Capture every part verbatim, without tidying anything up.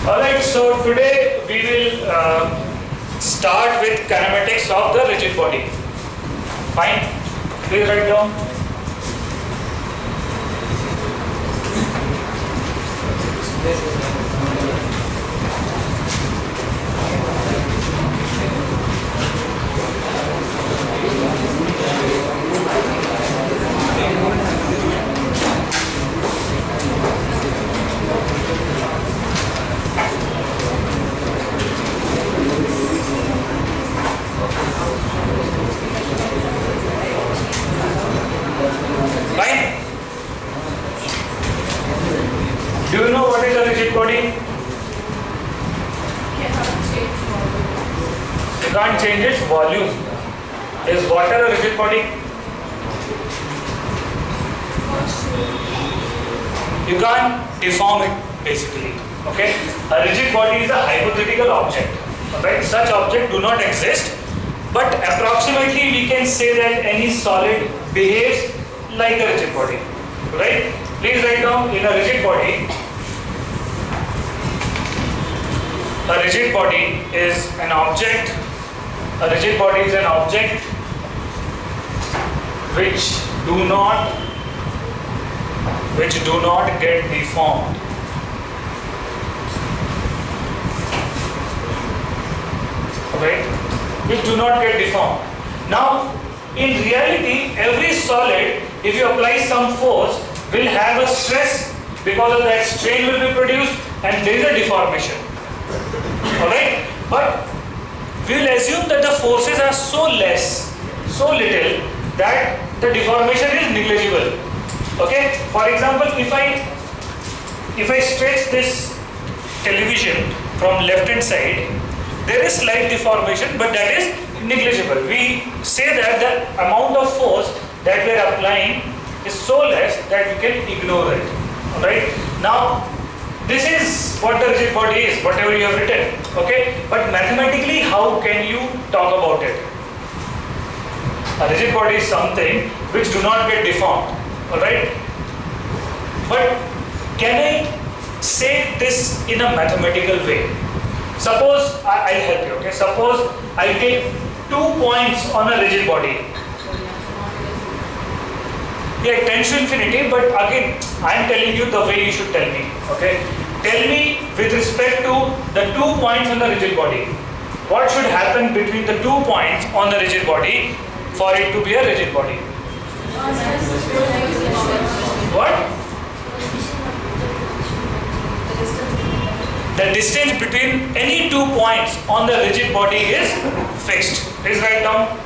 Alright, so today we will uh, start with kinematics of the rigid body. Fine, please write down. Fine. Do you know what is a rigid body? You can't change its volume. Is water a rigid body? You can't deform it basically. Okay? A rigid body is a hypothetical object. Alright? Such objects do not exist, but approximately we can say that any solid behaves like a rigid body. Right? Please write down, in a rigid body, a rigid body is an object, a rigid body is an object which do not, which do not get deformed. Right? Which do not get deformed. Now, in reality, every solid, if you apply some force, will have a stress, because of that strain will be produced and there is a deformation. Alright? But we will assume that the forces are so less, so little, that the deformation is negligible. Okay? For example, if I if I stretch this television from left hand side, there is slight deformation, but that is negligible. We say that the amount of force that we are applying is so less that we can ignore it. Alright? Now, this is what the rigid body is, whatever you have written. Okay? But mathematically, how can you talk about it? A rigid body is something which do not get deformed. Alright? But can I say this in a mathematical way? Suppose, I, I'll help you, okay? Suppose I take two points on a rigid body. Yeah, it tends to infinity, but again, I am telling you the way you should tell me, okay? Tell me with respect to the two points on the rigid body. What should happen between the two points on the rigid body for it to be a rigid body? What? The distance between any two points on the rigid body is fixed. Please write down.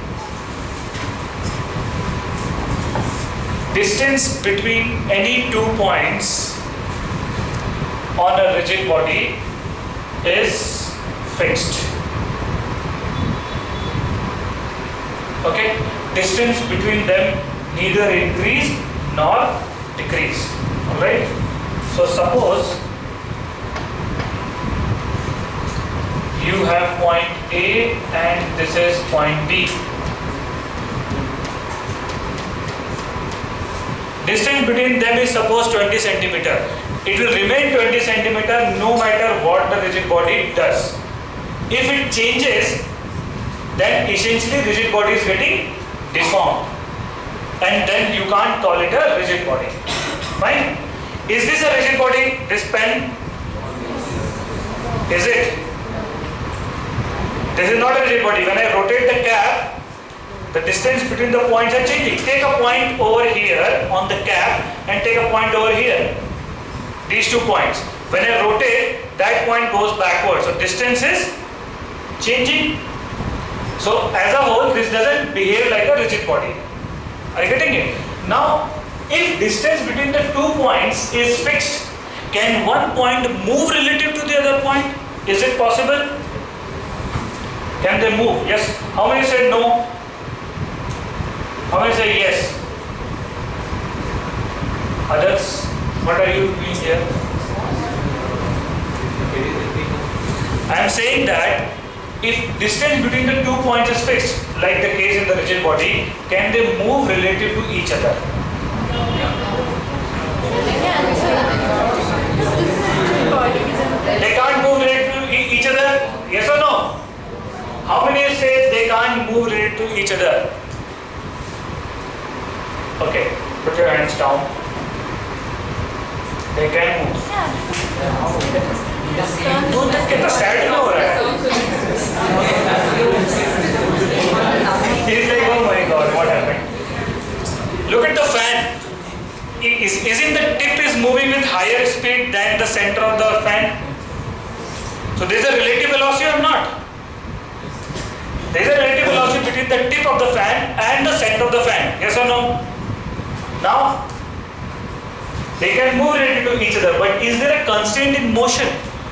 Distance between any two points on a rigid body is fixed. Okay? Distance between them neither increase nor decrease. Alright? So suppose you have point A and this is point B. Distance between them is suppose twenty centimeter. It will remain twenty centimeter no matter what the rigid body does. If it changes, then essentially rigid body is getting deformed. And then you can't call it a rigid body. Fine? Is this a rigid body? This pen? Is it? This is not a rigid body. When I rotate the cap, the distance between the points are changing. Take a point over here on the cap and take a point over here. These two points. When I rotate, that point goes backwards. So distance is changing. So as a whole, this doesn't behave like a rigid body. Are you getting it? Now, if distance between the two points is fixed, can one point move relative to the other point? Is it possible? Can they move? Yes. How many said no? How many say yes? Others, what are you doing here? I am saying that if distance between the two points is fixed, like the case in the rigid body, can they move relative to each other? They can't move each other. Okay, put your hands down. They can move. कितना sad हो रहा है? He's like, oh my God, what happened? Look at the fan. Is, isn't the tip is moving with higher speed than the center of the fan? So there is a relative velocity or not? There is a relative velocity between the tip of the fan and the center of the fan. Yes or no? Now, they can move relative to each other, but is there a constant in motion?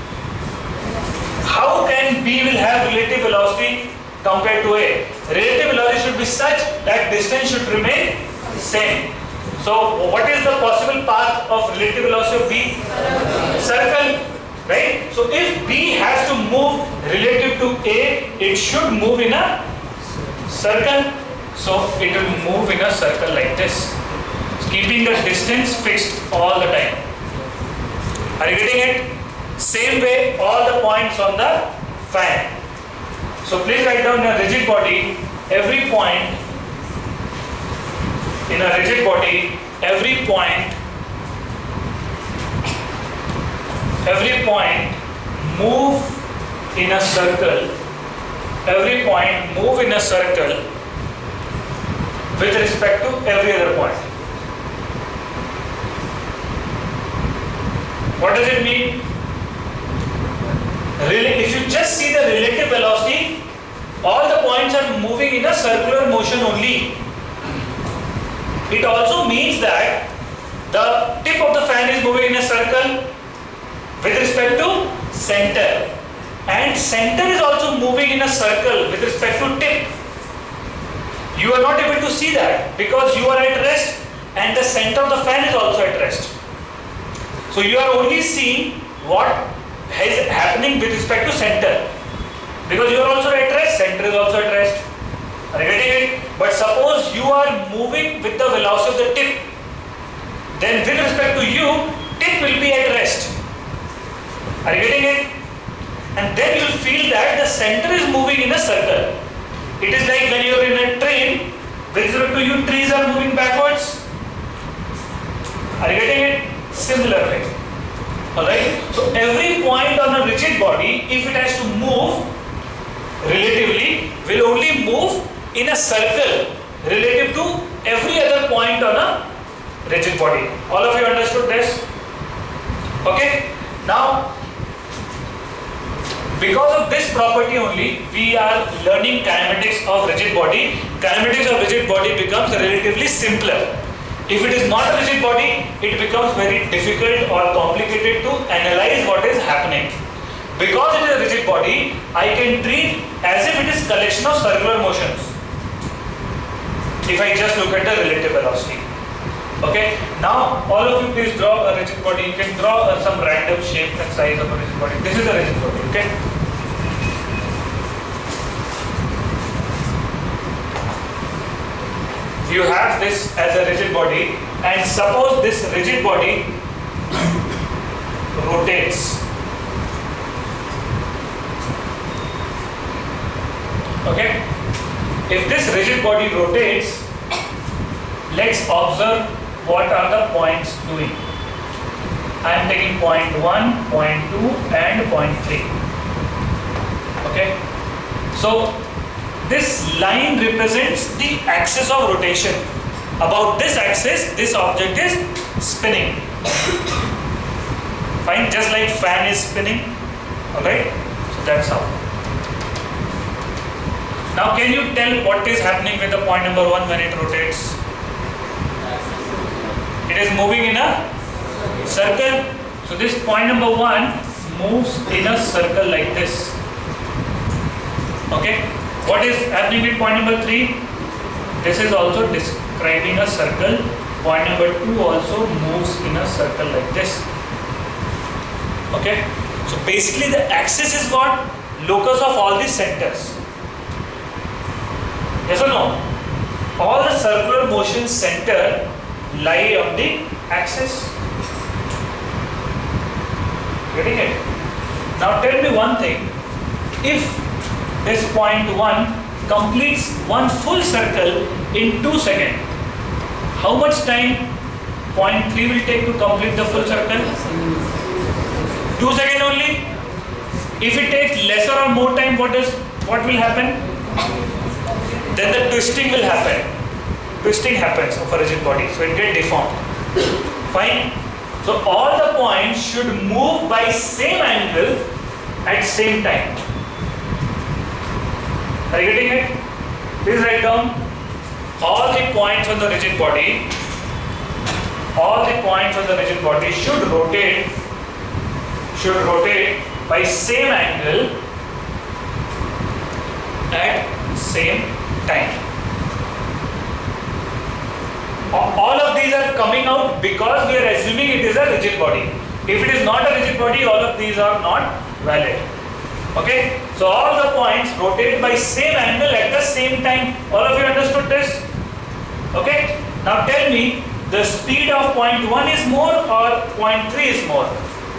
How can B will have relative velocity compared to A? Relative velocity should be such that distance should remain same. So what is the possible path of relative velocity of B? Circle, right? So if B has to move relative to A, it should move in a circle. So it will move in a circle like this, keeping the distance fixed all the time. Are you getting it? Same way all the points on the fan. So please write down a rigid body, every point in a rigid body, every point, every point move in a circle, every point move in a circle with respect to every other point. What does it mean? Really, if you just see the relative velocity, all the points are moving in a circular motion only. It also means that the tip of the fan is moving in a circle with respect to center, and center is also moving in a circle with respect to tip. You are not able to see that because you are at rest and the center of the fan is also at rest. So you are only seeing what is happening with respect to center, because you are also at rest, center is also at rest. Are you getting it? But suppose you are moving with the velocity of the tip, then with respect to you, tip will be at rest. Are you getting it? And then you will feel that the center is moving in a circle. It is like when you are in a train, with respect to you, trees are moving backwards. Are you getting it? Similar way. Alright? So every point on a rigid body, if it has to move relatively, will only move in a circle relative to every other point on a rigid body. All of you understood this? Okay? Now, because of this property only, we are learning kinematics of rigid body. Kinematics of rigid body becomes relatively simpler. If it is not a rigid body, it becomes very difficult or complicated to analyze what is happening. Because it is a rigid body, I can treat as if it is collection of circular motions. If I just look at the relative velocity. Okay. Now, all of you please draw a rigid body. You can draw uh, some random shape and size of a rigid body. This is a rigid body. Okay. You have this as a rigid body, and suppose this rigid body rotates. Okay? If this rigid body rotates, let's observe what are the points doing. I am taking point one, point two and point three. Okay? So, this line represents the axis of rotation. About this axis, this object is spinning. Fine, just like fan is spinning. Alright? So that's how. Now can you tell what is happening with the point number one when it rotates? It is moving in a circle. So this point number one moves in a circle like this. Okay? What is happening with point number three? This is also describing a circle. Point number two also moves in a circle like this. Okay? So basically the axis is what? Locus of all these centers. Yes or no? All the circular motion center lie on the axis. Getting it? Now tell me one thing. If this point one completes one full circle in two seconds, how much time point three will take to complete the full circle? two seconds only. If it takes lesser or more time, what is what will happen? Then the twisting will happen. Twisting happens of a rigid body, so it gets deformed. Fine. So all the points should move by same angle at same time. Are you getting it? Please write down all the points on the rigid body. All the points on the rigid body should rotate. Should rotate by same angle at same time. All of these are coming out because we are assuming it is a rigid body. If it is not a rigid body, all of these are not valid. Okay? So all the points rotate by same angle at the same time. All of you understood this? Okay? Now tell me, the speed of point one is more or point three is more?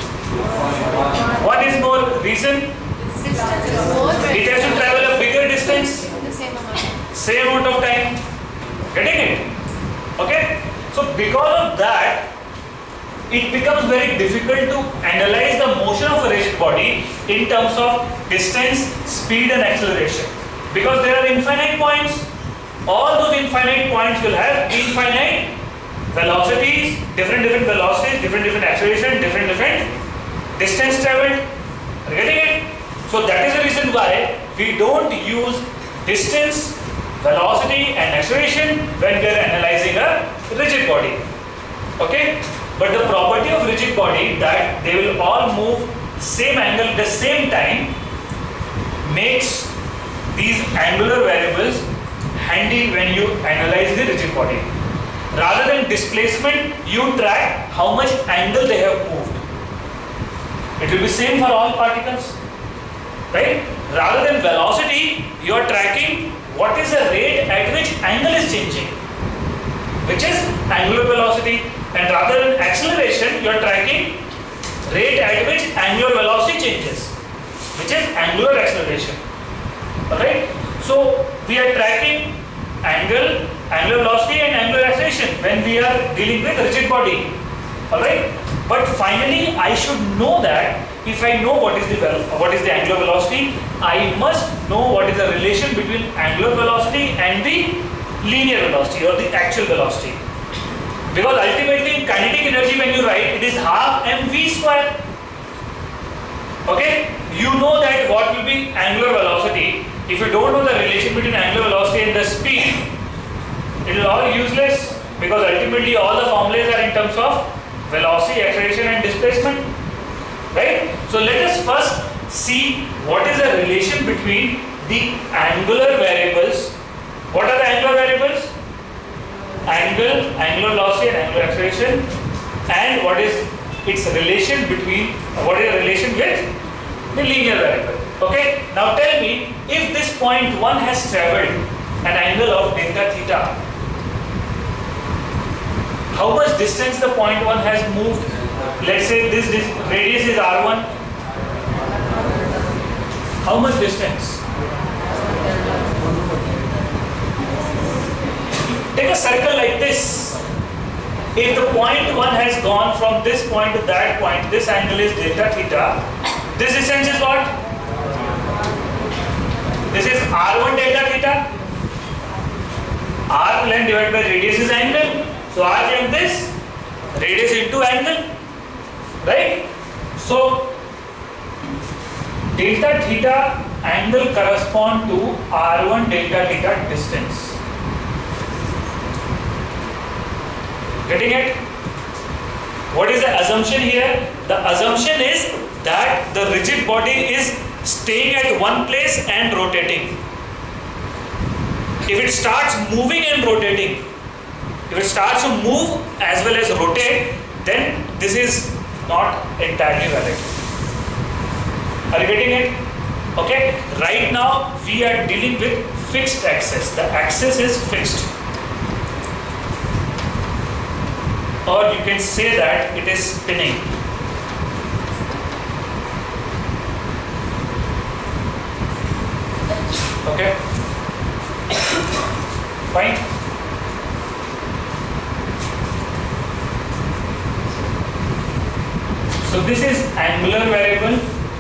What is more? Reason? Distance is more. It has to travel a bigger distance. The same amount. Same amount of time. Getting it? Okay? So because of that, it becomes very difficult to analyze the motion of a rigid body in terms of distance, speed and acceleration. Because there are infinite points. All those infinite points will have infinite velocities, different different velocities, different different acceleration, different different distance traveled. Are you getting it? So that is the reason why we don't use distance, velocity and acceleration when we are analyzing a rigid body. Okay? But the property of rigid body that they will all move same angle at the same time makes these angular variables handy when you analyze the rigid body. Rather than displacement, you track how much angle they have moved. It will be same for all particles, right? Rather than velocity, you are tracking what is the rate at which angle is changing, which is angular velocity. And rather than acceleration, you are tracking rate at which angular velocity changes, which is angular acceleration. Alright? So we are tracking angle, angular velocity and angular acceleration when we are dealing with rigid body. Alright? But finally I should know that if I know what is the what is the angular velocity, I must know what is the relation between angular velocity and the linear velocity or the actual velocity. Because ultimately kinetic energy, when you write, it is half mv square. Okay? You know that what will be angular velocity. If you don't know the relation between angular velocity and the speed, it is all useless, because ultimately all the formulas are in terms of velocity, acceleration and displacement. Right? So let us first see what is the relation between the angular variables. What are the angular variables? Angle, angular velocity and angular acceleration, and what is its relation between, what is the relation with the linear variable. Okay, now tell me, if this point one has traveled an angle of delta theta, how much distance the point one has moved? Let's say this, this radius is r one. How much distance? Take a circle like this. If the point one has gone from this point to that point, this angle is delta theta. This distance is what? This is r one delta theta. Arc length divided by radius is angle. So arc length is radius into angle. Right? So delta theta angle correspond to r one delta theta distance. Getting it? What is the assumption here? The assumption is that the rigid body is staying at one place and rotating. If it starts moving and rotating, if it starts to move as well as rotate, then this is not entirely valid. Are you getting it? Okay. Right now we are dealing with fixed axis. The axis is fixed. Or you can say that it is spinning. Okay. Fine. So this is angular variable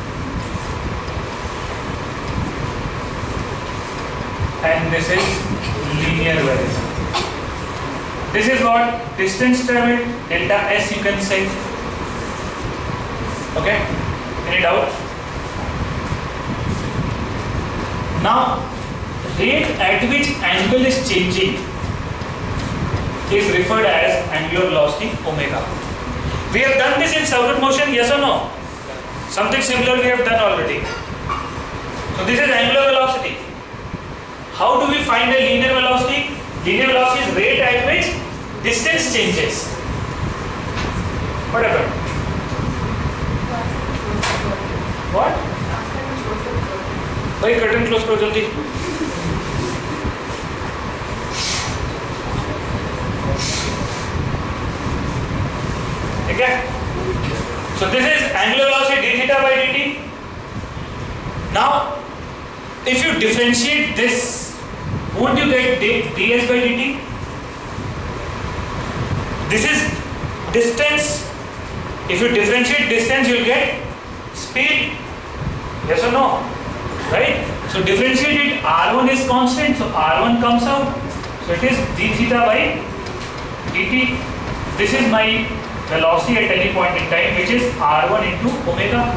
and this is linear variable. This is what distance traveled, delta S you can say. Okay, any doubt? Now rate at which angle is changing is referred as angular velocity omega. We have done this in southward motion, yes or no? Something similar we have done already. So this is angular velocity. How do we find a linear velocity? Linear velocity is rate at which distance changes. What happened? What? Why curtain close karo jaldi? Okay? So this is angular velocity d theta by dt. Now, if you differentiate this, won't you get ds by dt? This is distance. If you differentiate distance, you will get speed. Yes or no? Right? So differentiate it. R one is constant, so R one comes out. So it is d theta by dt. This is my velocity at any point in time, which is R one into omega.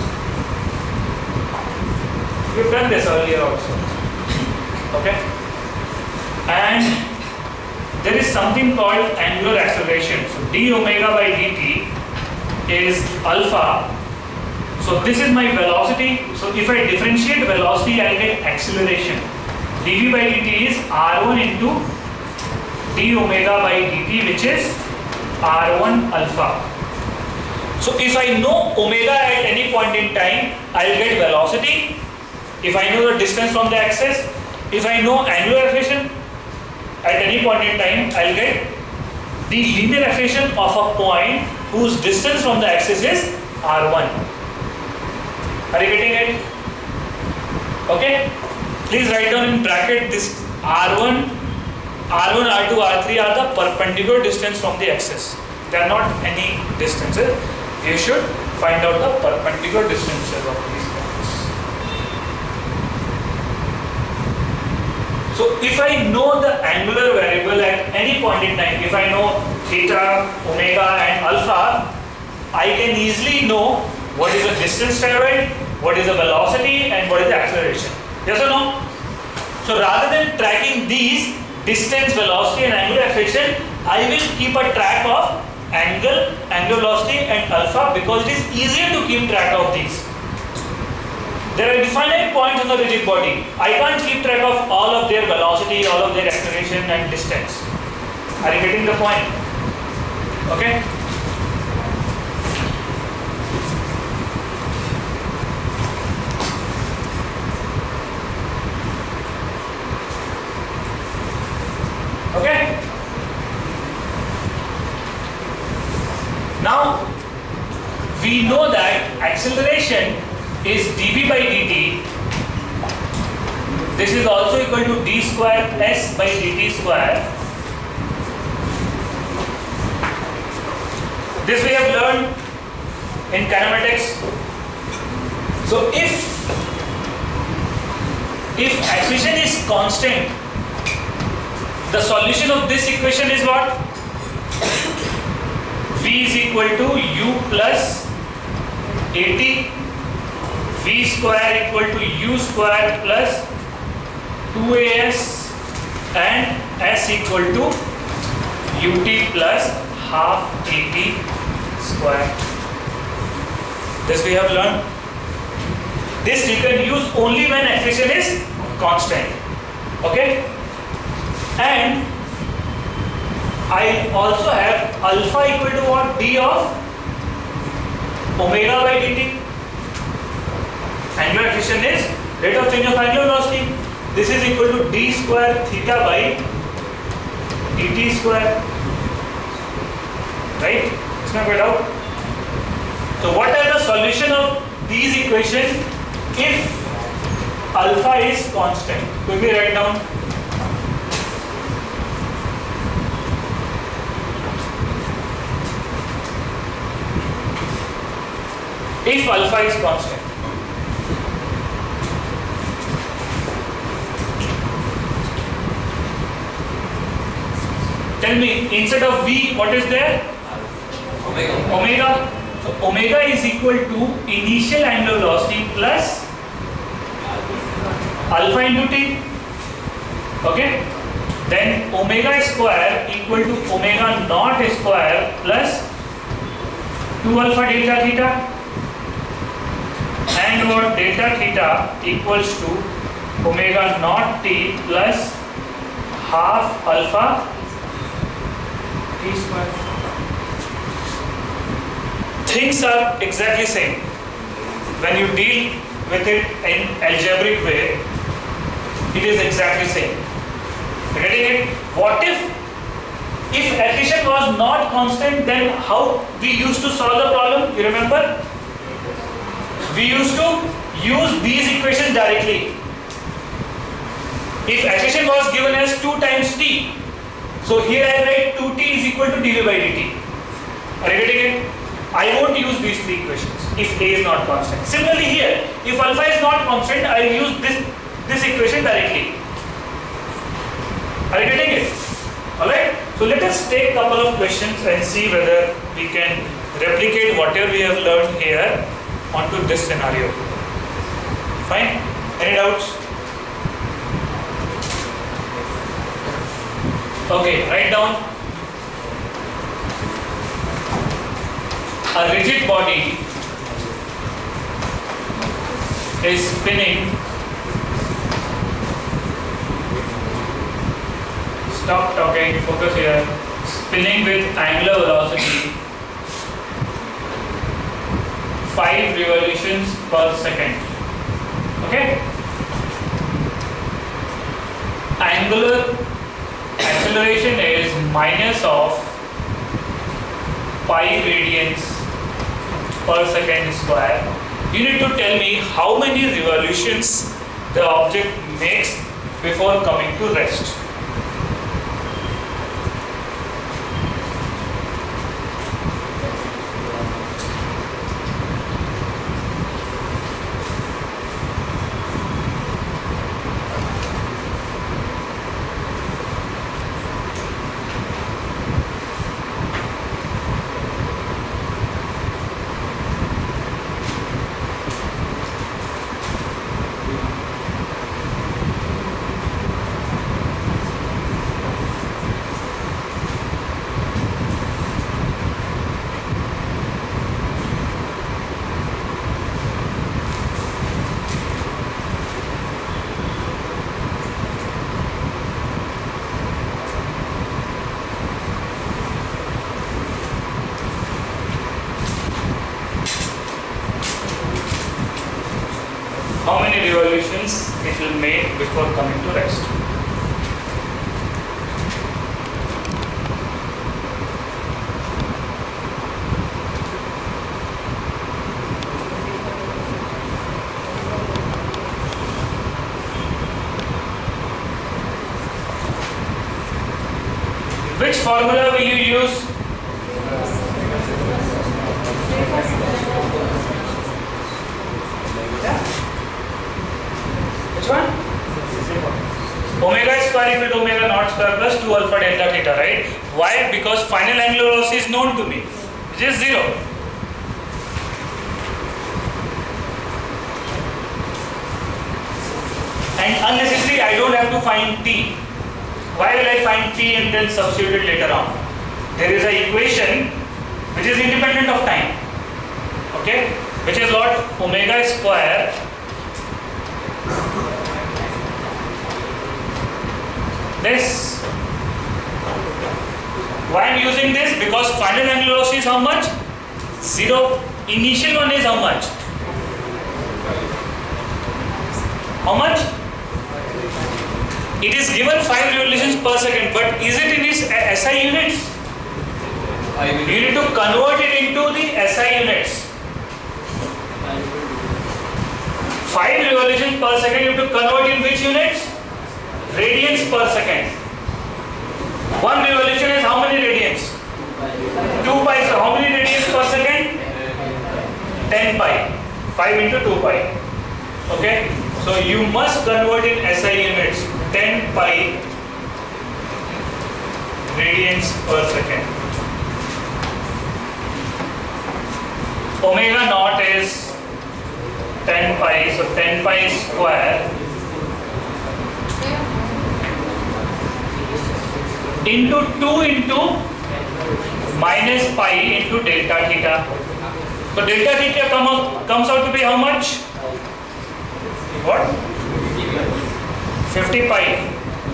We've done this earlier also. Okay? And there is something called angular acceleration. So d omega by dt is alpha. So this is my velocity. So if I differentiate velocity, I get acceleration. dv by dt is R one into d omega by dt, which is R one alpha. So if I know omega at any point in time, I will get velocity. If I know the distance from the axis, if I know angular acceleration at any point in time, I will get the linear acceleration of a point whose distance from the axis is R one. Are you getting it? Okay. Please write down in bracket this R one, R one, R two, R three are the perpendicular distance from the axis. They are not any distances. You should find out the perpendicular distances of these points. So if I know the angular variable at any point in time, if I know theta, omega and alpha, I can easily know what is the distance traveled, what is the velocity and what is the acceleration. Yes or no? So rather than tracking these distance, velocity and angular acceleration, I will keep a track of angle, angular velocity and alpha because it is easier to keep track of these. There are definite points on the rigid body. I can't keep track of all of their velocity, all of their acceleration and distance. Are you getting the point? Okay? Okay? Now, we know that acceleration is dv by dt. This is also equal to d square s by dt square. This we have learned in kinematics. So if if acceleration is constant, the solution of this equation is what? V is equal to u plus at, v square equal to u square plus two a s and s equal to ut plus half at square. This we have learned. This we can use only when acceleration is constant. Okay? And I also have alpha equal to what? D of omega by dt. Angular acceleration is rate of change of angular velocity. This is equal to d square theta by dt square. Right? Isn't quite out? So what are the solution of these equations if alpha is constant? Quickly write down. if alpha is constant. Tell me, instead of V, what is there? Omega. Omega. So omega is equal to initial angular velocity plus alpha into t. Okay. Then omega square equal to omega naught square plus two alpha delta theta, and what delta theta equals to omega naught t plus half alpha t square. Things are exactly same when you deal with it in algebraic way. It is exactly same. Getting it? What if if addition was not constant, then how we used to solve the problem? You remember? We used to use these equations directly. If addition was given as two times t, so here I write two t is equal to dv by dt. Are you getting it? I won't use these three equations if a is not constant. Similarly here, if alpha is not constant, I will use this this equation directly. Are you getting it? Alright? So let us take a couple of questions and see whether we can replicate whatever we have learned here onto this scenario. Fine? Any doubts? Okay, write down. A rigid body is spinning. Stop talking, focus here. Spinning with angular velocity five revolutions per second. Okay? Angular acceleration is minus of pi radians per second square. You need to tell me how many revolutions the object makes before coming to rest. How many revolutions it will make before coming to rest? Which formula will you use? Which one? Omega square equal to omega naught square plus two alpha delta theta, right? Why? Because final angular velocity is known to me, which is zero. And unnecessarily, I don't have to find t. Why will I find t and then substitute it later on? There is an equation which is independent of time. Okay? Which is what? Omega square this. Why I am using this? Because final angular velocity is how much? Zero. Initial one is how much? How much? It is given five revolutions per second, but is it in its S I units? You need to convert it into the S I units. five revolutions per second, you have to convert in which units? Radians per second. One revolution is how many radians? two pi. So how many radians per second? ten pi. five into two pi. Okay? So you must convert in S I units ten pi radians per second. Omega naught is ten pi, so ten pi square into two into minus pi into delta theta. So delta theta come out, comes out to be how much? What? fifty pi.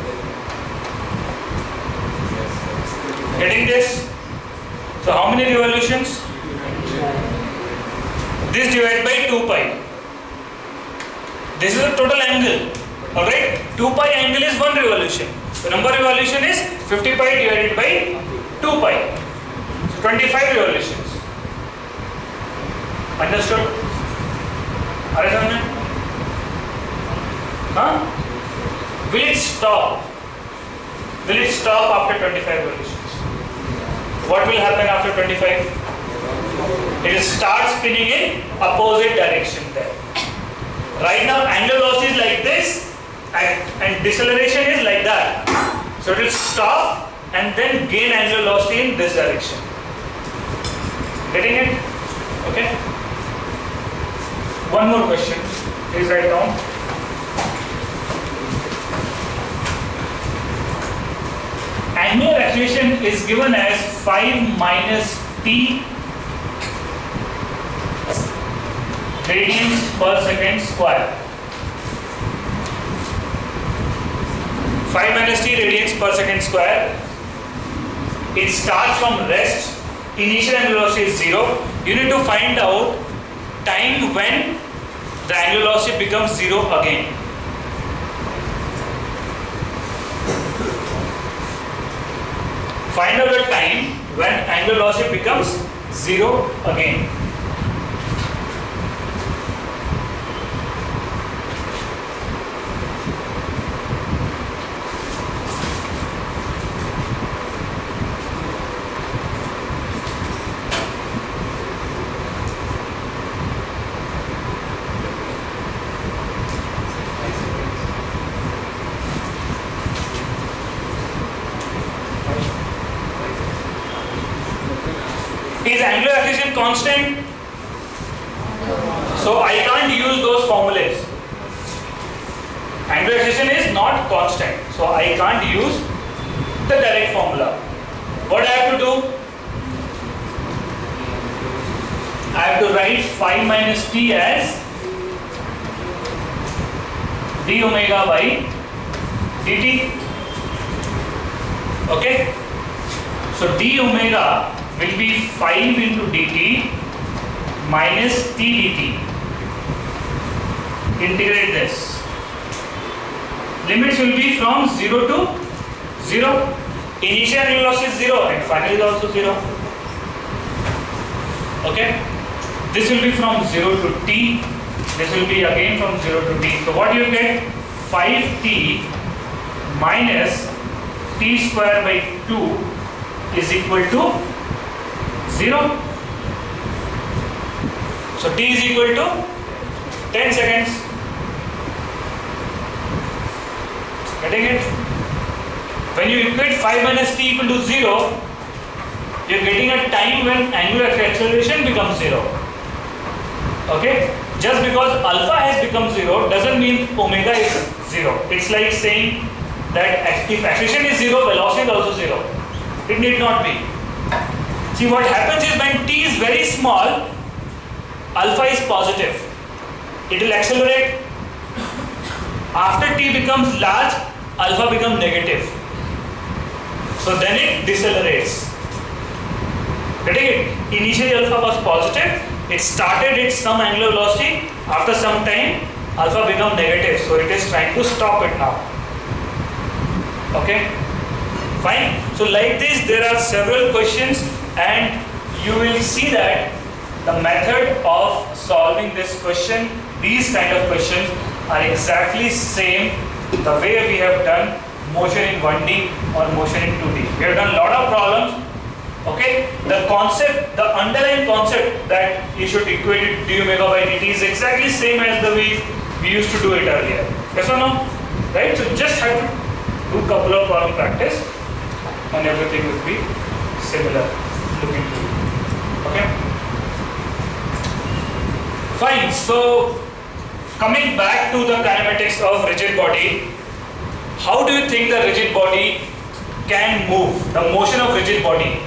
Getting this? So how many revolutions? This divided by two pi. This is the total angle. Alright? two pi angle is one revolution. The number of revolution is fifty pi divided by two pi. So twenty-five revolutions. Understood? Are you done? Huh? Will it stop? Will it stop after twenty-five revolutions? What will happen after twenty-five? It will start spinning in opposite direction there. Right now angular velocity is like this and, and deceleration is like that. So it will stop and then gain angular velocity in this direction. Getting it? Okay. One more question. Please write down. Angular acceleration is given as five minus t radians per second square. five minus t radians per second square. It starts from rest. Initial angular velocity is zero. You need to find out time when the angular velocity becomes zero again. Find out the time when angular velocity becomes zero again. Is angular acceleration constant? So I can't use those formulas. Angular acceleration is not constant. So I can't use the direct formula. What I have to do? I have to write five minus t as d omega by dt. Okay? So d omega will be five into dt minus t dt. Integrate this. Limits will be from zero to zero. Initial angular velocity is zero and final is also zero. Okay. This will be from zero to t. This will be again from zero to t. So what you get? five t minus t square by two is equal to zero. So t is equal to ten seconds. Getting it? When you equate five minus t equal to zero, you are getting a time when angular acceleration becomes zero. Okay? Just because alpha has become zero doesn't mean omega is zero. It's like saying that if acceleration is zero, velocity is also zero. It need not be. See, what happens is when t is very small, alpha is positive. It will accelerate. After t becomes large, alpha becomes negative. So then it decelerates. Getting it? Initially alpha was positive. It started at some angular velocity. After some time, alpha becomes negative. So it is trying to stop it now. Okay? Fine. So like this, there are several questions, and you will see that the method of solving this question, these kind of questions are exactly same the way we have done motion in one D or motion in two D. We have done a lot of problems Okay, the concept, the underlying concept that you should equate it du omega by dt is exactly same as the way we used to do it earlier. Yes or no? Right? So just have to do couple of problem practice and everything will be similar looking to it. Okay? Fine. So coming back to the kinematics of rigid body, how do you think the rigid body can move? The motion of rigid body.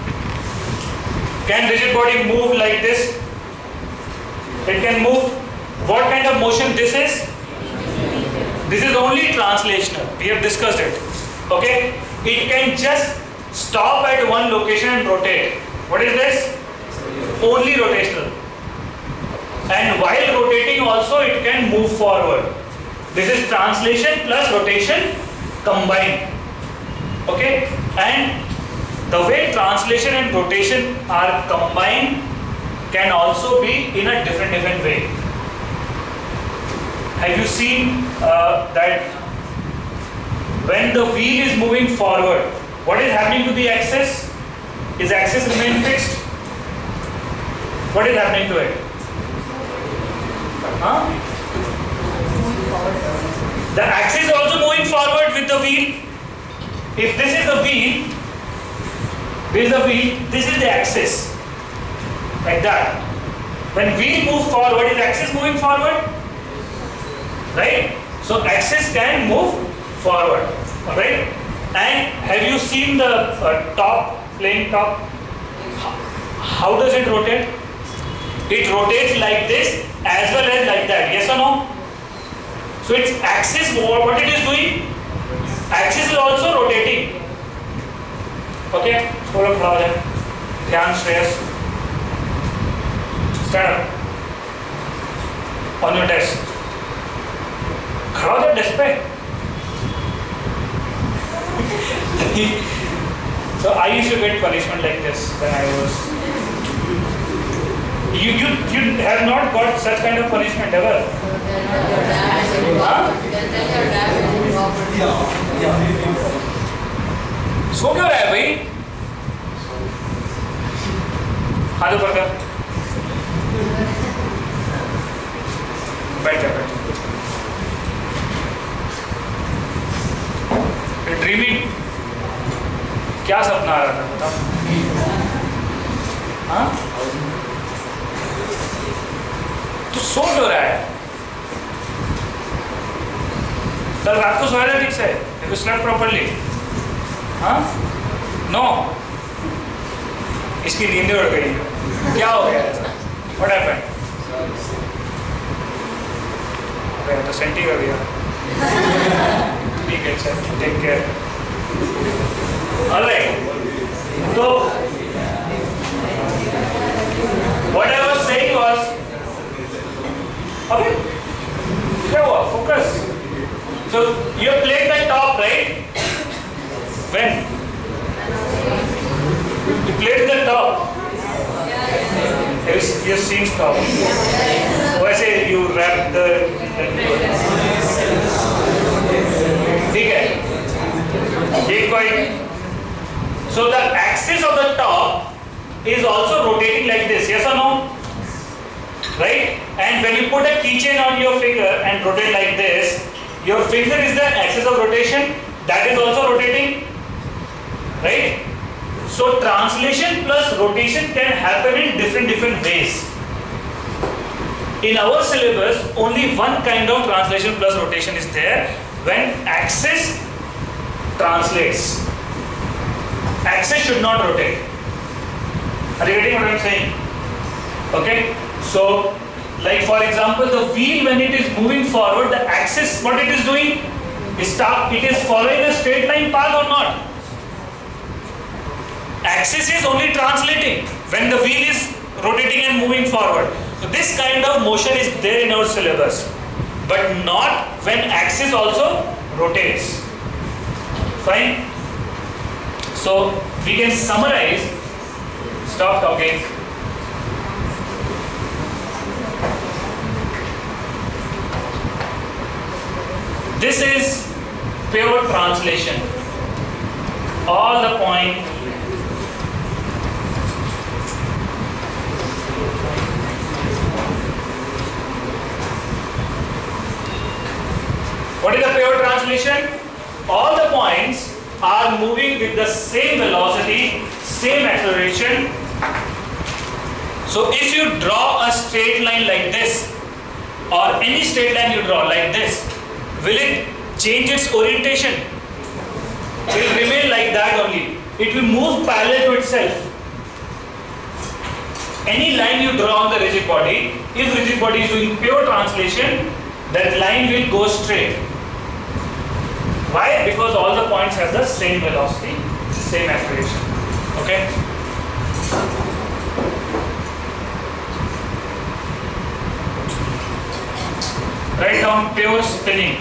Can rigid body move like this? It can move. What kind of motion this is? This is only translational. We have discussed it. Okay? It can just stop at one location and rotate. What is this? Only rotational. And while rotating also it can move forward. This is translation plus rotation combined. Okay? And the way translation and rotation are combined can also be in a different different way. Have you seen uh, that when the wheel is moving forward, what is happening to the axis? Is axis remain fixed? What is happening to it? Huh? The axis is also moving forward with the wheel. If this is the wheel, this is the wheel, this is the axis. Like that. When wheel moves forward, is axis moving forward? Right? So axis can move forward. Alright? And have you seen the uh, top, plane top? How does it rotate? It rotates like this as well as like that. Yes or no? So its axis, what it is doing? Axis is also rotating. Okay? Follow flower. Dhyan Shreyas. Stand up. On your desk. खड़ा हो जाओ desk पे. So I used to get punishment like this when I was. You you you have not got such kind of punishment ever. Huh? सो क्यों रहा है भाई? हाथ ऊपर कर. बैठ जा बैठ. ड्रीमिंग क्या सपना आ रहा था बता? हाँ? तू सो क्यों रहा है? कल रात को सोया था ठीक से? Have you slept properly? हाँ? No. इसकी नींद उड़ गई. क्या हो गया ऐसा? What happened? अबे तो सेंटी कर दिया. ठीक है sir. Take care. All right. So what I was saying was, अबे क्या हुआ? Focus. So you have played the top, right? When? You played the top. Yes, you seen top. वैसे you wrap the. ठीक है. Take point. So the axis of the top is also rotating like this. Yes or no? Right? And when you put a keychain on your finger and rotate like this, your finger is the axis of rotation. That is also rotating. Right? So translation plus rotation can happen in different different ways. In our syllabus, only one kind of translation plus rotation is there when axis translates. Axis should not rotate. Are you getting what I am saying? Okay. So, like for example, the wheel when it is moving forward, the axis, what it is doing? Is start, it is following a straight line path or not? Axis is only translating when the wheel is rotating and moving forward. So this kind of motion is there in our syllabus, but not when axis also rotates. Fine. So we can summarize. Stop talking. This is pure translation. All the point What is the pure translation? All the points are moving with the same velocity, same acceleration. So if you draw a straight line like this, or any straight line you draw like this, will it change its orientation? It will remain like that only. It will move parallel to itself. Any line you draw on the rigid body, if rigid body is doing pure translation, that line will go straight. Why? Because all the points have the same velocity, same acceleration. Okay? Write down pure spinning.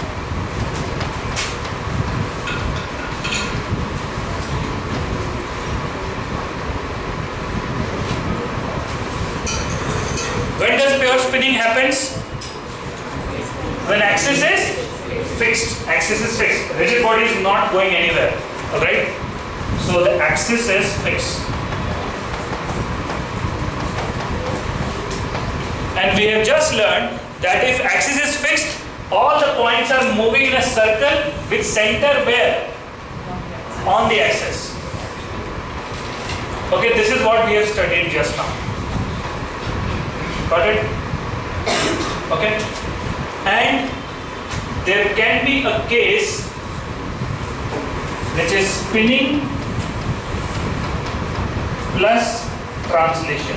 When does pure spinning happens? When axis is fixed. Axis is fixed. Rigid body is not going anywhere. Alright? So the axis is fixed. And we have just learned that if axis is fixed, all the points are moving in a circle with center where? On the axis. Okay, this is what we have studied just now. Got it? Okay. And there can be a case which is spinning plus translation.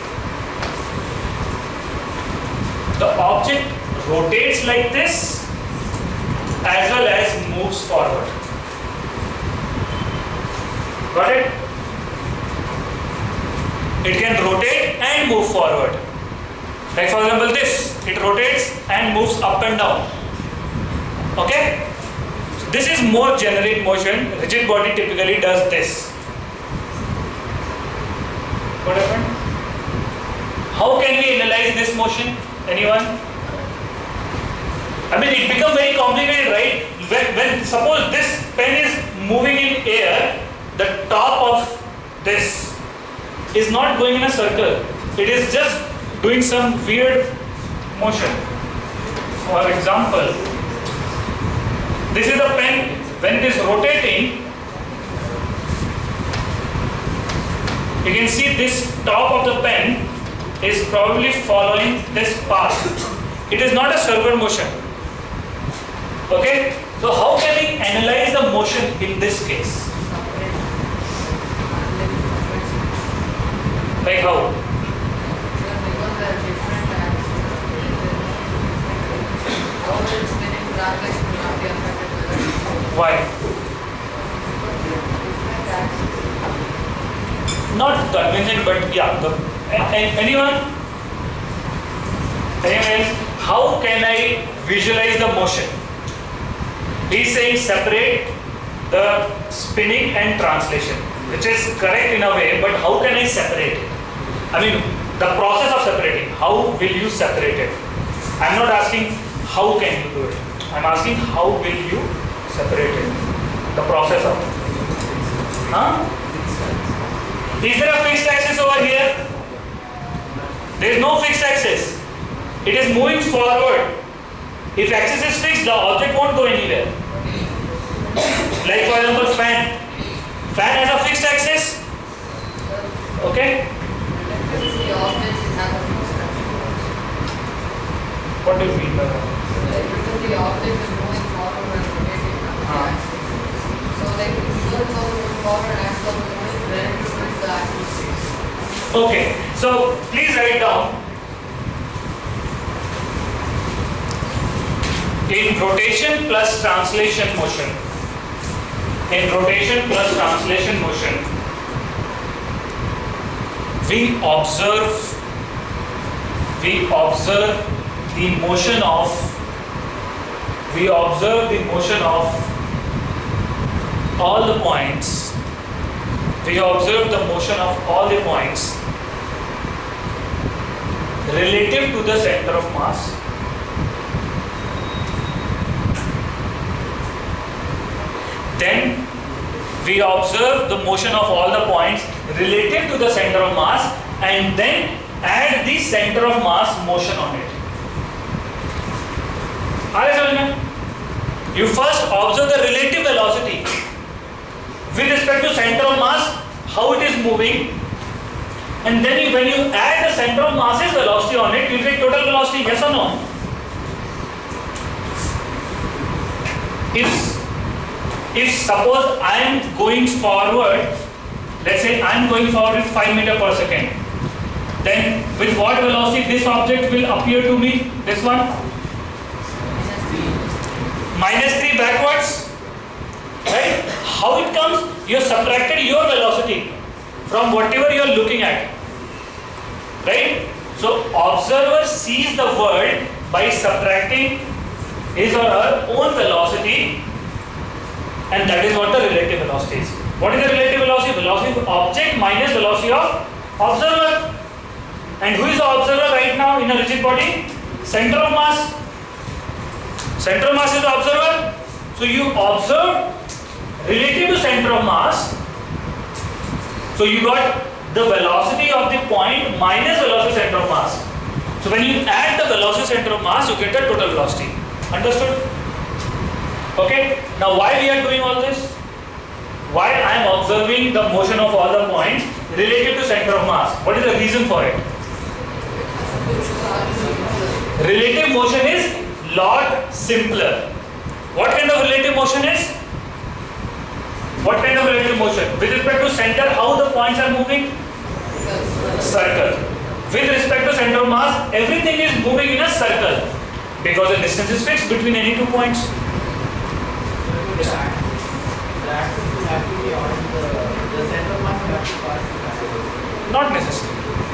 The object rotates like this as well as moves forward. Got it? It can rotate and move forward. Like for example this, it rotates and moves up and down. Okay? So this is more generic motion. Rigid body typically does this. What happened? How can we analyze this motion? Anyone? I mean, it becomes very complicated, right? When, when suppose this pen is moving in air, the top of this is not going in a circle. It is just doing some weird motion. For example, this is the pen. When it is rotating, you can see this top of the pen is probably following this path. It is not a circular motion. Okay? So how can we analyze the motion in this case? Like how? Because there are different axes. How will spinning translation will not be affected by that? Why? Different axes. Not convincing, but yeah. The, a- anyone? Anyone else? How can I visualize the motion? He's saying separate the spinning and translation, which is correct in a way, but how can I separate it? I mean, the process of separating, how will you separate it? I'm not asking how can you do it. I'm asking how will you separate it? The process of it. Huh? Is there a fixed axis over here? There is no fixed axis. It is moving forward. If axis is fixed, the object won't go anywhere. Like for example, fan. Fan has a fixed axis. Okay? The object has a fixed axis. What do you mean by that? Because the object is moving forward and rotating on the Ah. axis. So like if you go moving forward and axis of moving, then it is the axis. Okay, so please write down. In rotation plus translation motion. In rotation plus translation motion, we observe, we observe the motion of, we observe the motion of all the points. We observe the motion of all the points relative to the center of mass. Then we observe the motion of all the points relative to the center of mass and then add the center of mass motion on it. Are you following me? You first observe the relative velocity with respect to center of mass, how it is moving, and then you, when you add the center of mass's velocity on it, you get total velocity, yes or no? If, if suppose I am going forward, let's say I am going forward with five meter per second, then with what velocity this object will appear to me? This one? Minus three backwards, right? How it comes? You have subtracted your velocity from whatever you are looking at, right? So observer sees the world by subtracting his or her own velocity, and that is what the relative velocity is. What is the relative velocity? Velocity of object minus velocity of observer. And who is the observer right now in a rigid body? Center of mass. Center of mass is the observer. So you observe relative to center of mass. So you got the velocity of the point minus velocity center of mass. So when you add the velocity center of mass, you get the total velocity. Understood? Okay. Now why we are doing all this? Why I am observing the motion of all the points related to center of mass? What is the reason for it? Relative motion is lot simpler. What kind of relative motion is? What kind of relative motion? With respect to center, how the points are moving? Circle. With respect to center of mass, everything is moving in a circle because the distance is fixed between any two points. Yes. Not necessarily.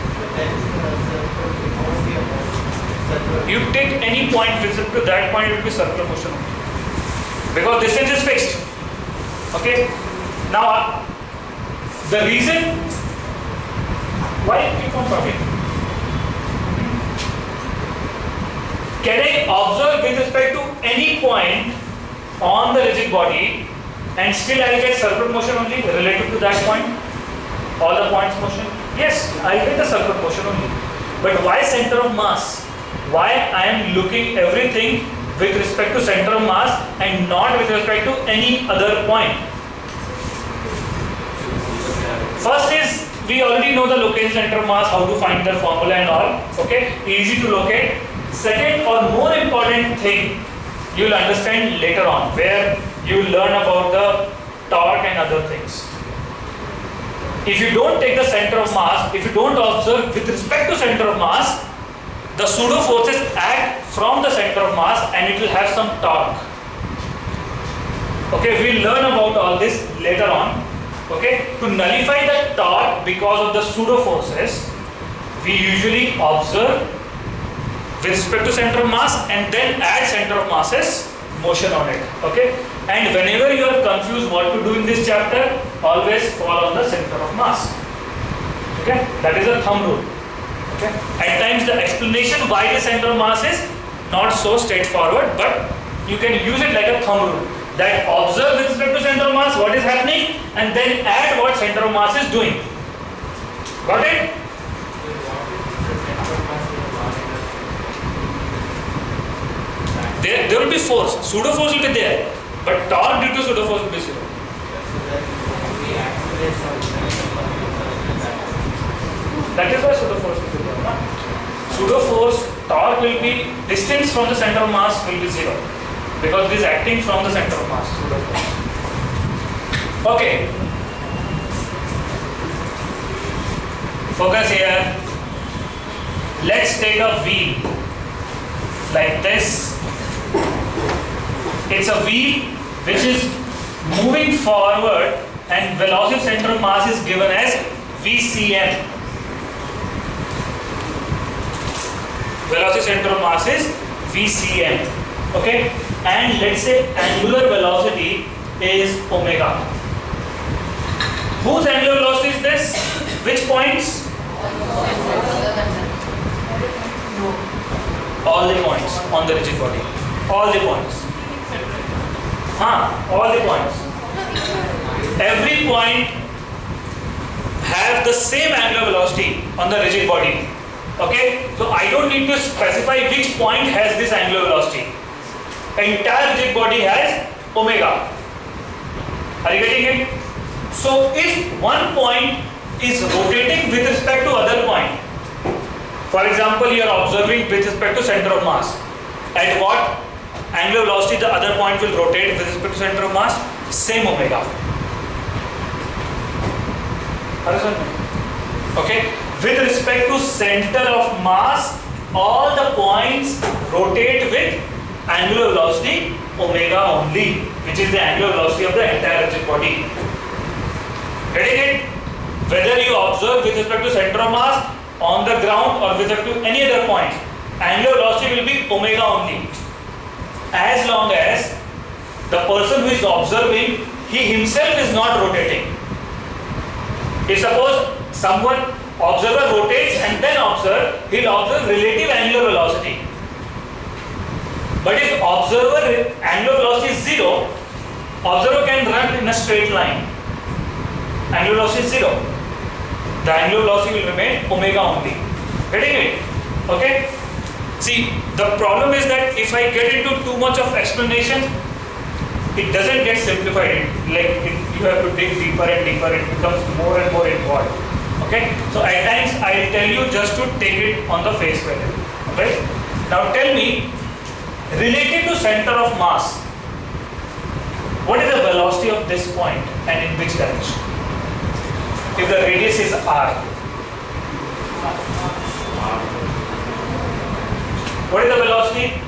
You take any point with respect to that point, it will be circular motion because distance is fixed. Okay. Now the reason why you keep on talking? Can I observe with respect to any point on the rigid body and still I will get circular motion only relative to that point? All the points motion? Yes, I will get the circular motion only. But why center of mass? Why I am looking everything with respect to center of mass and not with respect to any other point? First is, we already know the location center of mass, how to find the formula and all. Okay, easy to locate. Second or more important thing, you will understand later on, where you will learn about the torque and other things. If you don't take the center of mass, if you don't observe with respect to center of mass, the pseudo forces act from the center of mass and it will have some torque. Okay, we will learn about all this later on. Okay, to nullify the torque because of the pseudo forces, we usually observe with respect to center of mass and then add center of masses motion on it. Okay, and whenever you are confused what to do in this chapter, always fall on the center of mass. Okay, that is a thumb rule. Okay, at times the explanation why the center of mass is not so straightforward, but you can use it like a thumb rule. That observe with respect to center of mass what is happening and then add what center of mass is doing. Got it? There, there will be force. Pseudo force will be there, but torque due to pseudo force will be zero. That is why pseudo force will be there. Pseudo force, torque will be, distance from the center of mass will be zero because it is acting from the center of mass. Pseudo force. Okay. Focus here. Let's take a wheel like this. It's a wheel which is moving forward and velocity center of mass is given as V C M. Velocity center of mass is V C M. Okay, and let's say angular velocity is omega. Whose angular velocity is this? Which points? All the points on the rigid body. All the points. Huh? All the points. Every point have the same angular velocity on the rigid body. Okay? So I don't need to specify which point has this angular velocity. entire rigid body has omega. Are you getting it? So if one point is rotating with respect to other point, for example, you are observing with respect to center of mass, at what angular velocity the other point will rotate with respect to center of mass? Same omega. Okay, with respect to center of mass, all the points rotate with angular velocity omega only, which is the angular velocity of the entire rigid body. Getting it? Whether you observe with respect to center of mass, on the ground, or with respect to any other point, angular velocity will be omega only, as long as the person who is observing, he himself is not rotating. If suppose someone, observer rotates and then observe, he will observe relative angular velocity. But if observer angular velocity is zero, observer can run in a straight line. Angular velocity is zero. The angular velocity will remain omega only. Getting it? Okay? See, the problem is that if I get into too much of explanation, it doesn't get simplified. Like it, you have to dig deeper and deeper. It becomes more and more involved. Okay? So at times I will tell you just to take it on the face value. Okay? Now tell me, related to center of mass, what is the velocity of this point and in which direction? If the radius is r, what is the velocity?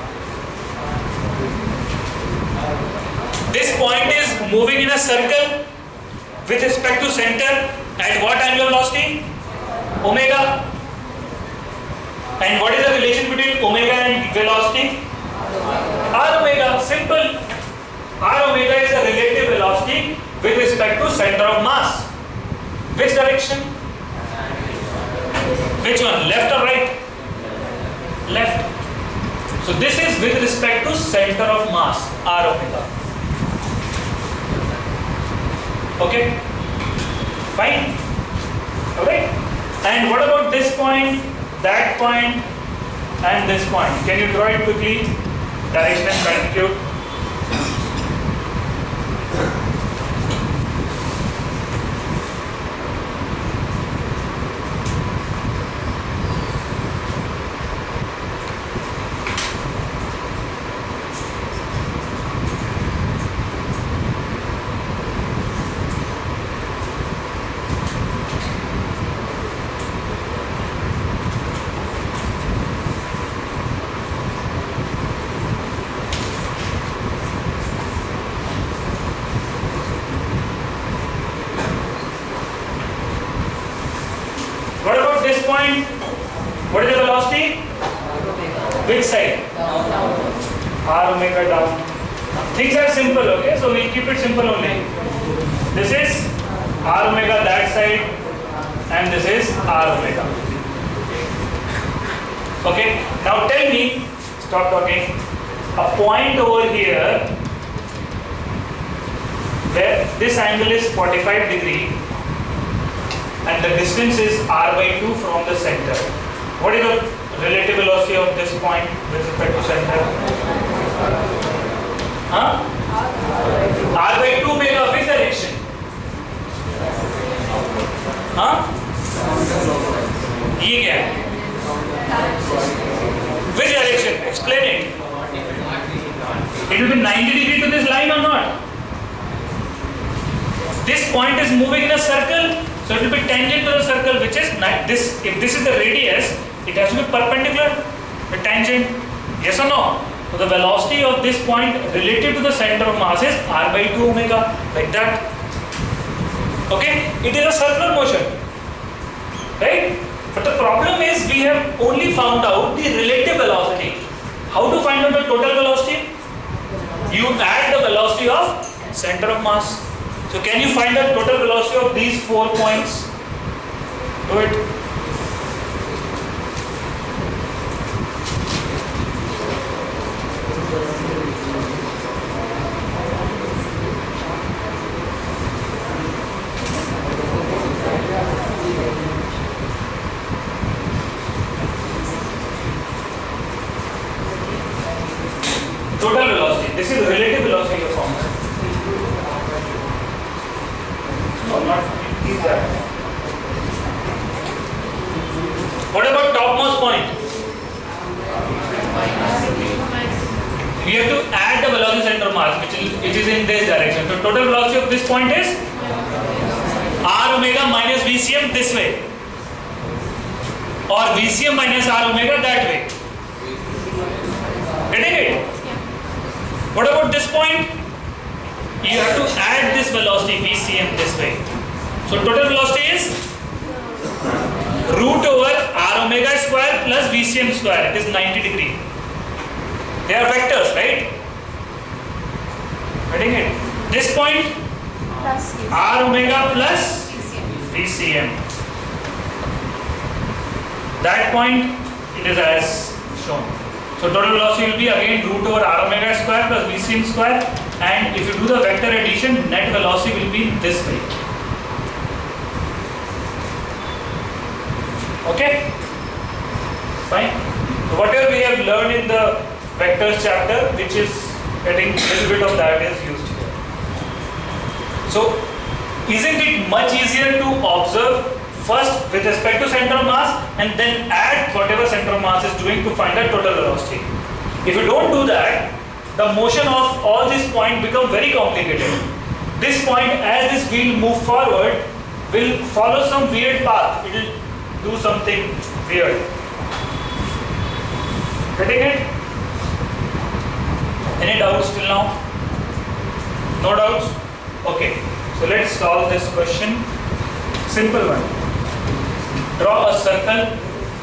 This point is moving in a circle with respect to center at what angular velocity? Omega. And what is the relation between omega and velocity? R omega. Simple. R omega is the relative velocity with respect to center of mass. Which direction? Which one? Left or right? Left. So this is with respect to center of mass, R omega. Okay? Fine? Alright? And what about this point, that point, and this point? Can you draw it quickly? Direction and magnitude. What is the velocity? Which side? R omega down. Things are simple, okay? So we'll keep it simple only. This is R omega that side, and this is R omega. Okay? Now tell me, stop talking. A point over here where this angle is forty-five degree and the distance is r by two from the center. What is the relative velocity of this point with respect to center? Huh? R by two omega, which direction? Huh? ये क्या है? Which direction? Explain it. It will be ninety degree to this line or not? This point is moving in a circle, so it will be tangent to the circle, which is this. If this is the radius, it has to be perpendicular, the tangent. Yes or no? So the velocity of this point relative to the center of mass is r by two omega, like that. Okay? It is a circular motion, right? But the problem is we have only found out the relative velocity. How to find out the total velocity? You add the velocity of center of mass. So can you find the total velocity of these four points? Do it. Total This is relative velocity of form. No, not is that. What about topmost point? We have to add the velocity center of mass, which is, which is in this direction. So total velocity of this point is r omega minus V C M this way, or V C M minus r omega that way. Getting it? What about this point? You have to add this velocity V C M this way. So total velocity is root over r omega square plus V C M square. It is ninety degree. They are vectors, right? Getting it? This point Plus r omega plus V C M. That point it is as shown. So total velocity will be again root over r omega square plus V C M square, and if you do the vector addition, net velocity will be this way. Okay? Fine. So whatever we have learned in the vectors chapter, which is getting a little bit of that is used here. So isn't it much easier to observe first with respect to center of mass and then add whatever center of mass is doing to find the total velocity? If you don't do that, the motion of all these points become very complicated. This point, as this wheel move forward, will follow some weird path. It will do something weird. Getting it? Any doubts till now? No doubts? Okay. So let's solve this question. Simple one. Draw a circle.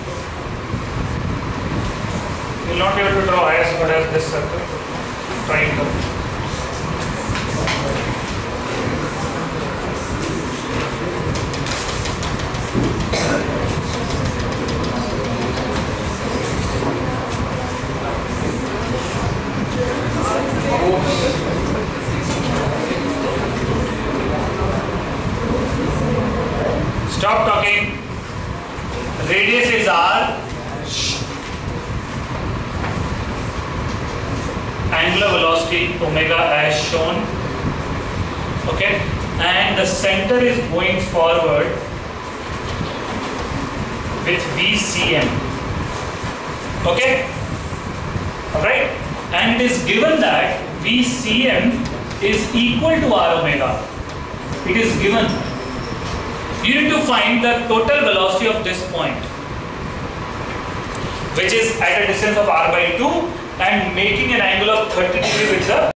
You will not be able to draw as good as this circle. Triangle. Stop talking. Radius is r. Angular velocity omega as shown. Okay, and the center is going forward with V C M. Okay, alright, and it is given that V C M is equal to r omega. It is given. You need to find the total velocity of this point, which is at a distance of r by two and making an angle of thirty degree with the